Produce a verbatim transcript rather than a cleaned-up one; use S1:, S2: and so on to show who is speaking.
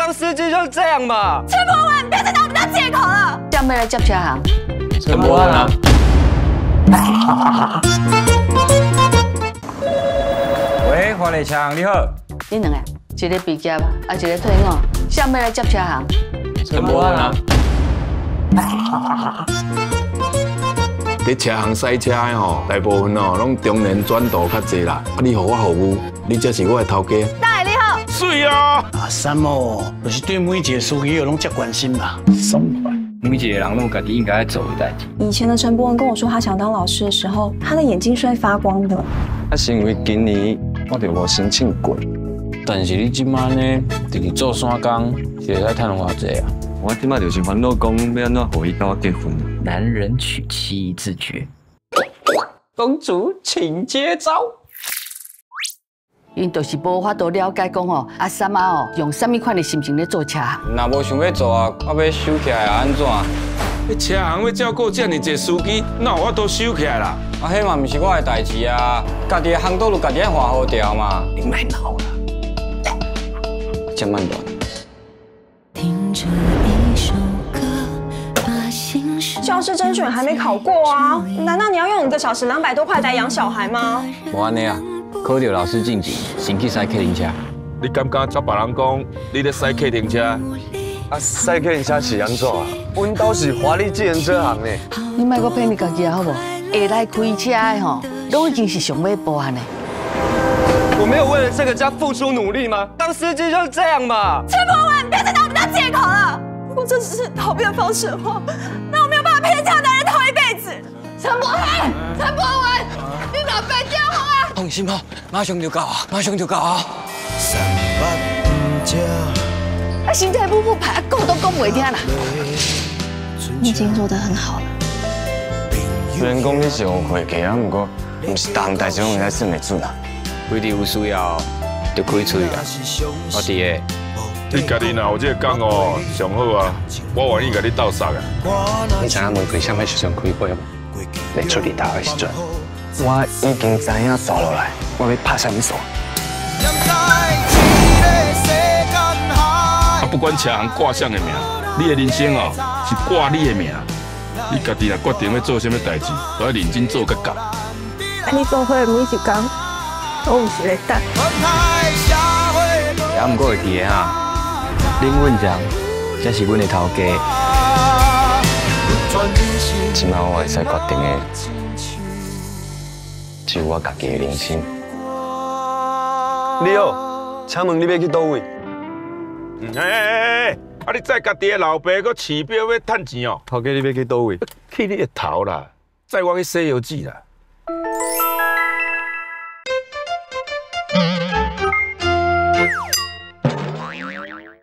S1: 当司机就是这样嘛。
S2: 陈博文，别再拿我们当借口了。
S3: 这样要来接车行。
S1: 陈博文啊。
S4: 喂，华丽强，你好。
S3: 你两个，一个毕业，啊，一个退伍，这样要来接车行。
S1: 陈博文啊。
S5: 伫车行驶车的吼，大部分哦拢中年转道较济啦。啊，你互我服务，你才是我的头家。
S2: 大爷你好。
S5: 水啊！
S6: 阿三哦，就是对每一个司机拢遮关心嘛，爽快。
S4: 每一个人拢有家己应该做的代志。
S7: 以前的陈博文跟我说他想当老师的时候，他的眼睛是会发光的。
S8: 啊，是因为今年我就无申请过，但是你即摆呢，就是做山工，是会使赚偌济啊？
S9: 我即摆就是烦恼讲要安怎互伊跟我结婚。
S4: 男人娶妻自绝。
S8: 公主请接招。
S3: 因就是无法度了解讲吼，阿三啊哦，用什么款的心情咧做车？
S8: 若无想要做啊，我要收起来啊，安怎？
S5: 你车行要照顾遮尔济司机，哪有法度收起来啦？
S8: 啊，迄嘛毋是我的代志啊，家己的行道路家己爱画好条嘛。
S6: 你卖闹了，
S8: 这慢点。
S10: 听着一首歌，把心事。
S7: 教师甄选还没考过啊？难道你要用一个小时两百多块来养小孩吗？
S8: 无安尼啊。考到老师晋级，先去驶客停车。
S5: 你敢敢照别人讲，你咧驶客停车？
S9: 啊，驶客停车是安怎啊？阮都是华丽自行车行呢。
S3: 你莫阁骗你家己啊，好无？会来开车的吼，都已经是上尾步啊呢。
S1: 我没有为了这个家付出努力吗？当司机就是这样嘛。
S2: 陈博文，别再拿我们当借口了。如果这只是逃避的方式的话，那我没有办法陪这样的男人逃一辈子。陈博文，陈博文，你哪边电话啊？
S8: 放心哦，马上就到啊，马上就到啊。
S3: 啊，身体不不排，讲都讲袂听啦。
S7: 你已经做得很好了。
S9: 虽然讲你是有会计啊，不过唔是大项代志拢会使算得准啊。
S8: 规定有需要就开嘴啊。我伫个。
S5: 你家己若有这个工哦，上好啊，我愿意甲你斗杀啊。
S9: 你知影玫瑰啥物时阵开花无？你出日头的时阵。我已经知影刷落来，我要拍啥物线。
S5: 啊，不管车行挂啥的名，你的人生哦是挂你的名。你家己若决定要做啥物代志，都要认真做甲到。
S7: 你做伙每一天，我有是来等。
S4: 也毋过会记的哈，林文章才是阮的头家。
S9: 即摆我会使决定的。只有我家己的人生。你好，请问你要去倒位？
S5: 嗯，哎哎哎，啊！你载家己的老爸，搁饲表要趁钱哦。
S9: 头家，你要去倒位？
S5: 去你个头啦！载我去《西游记》啦！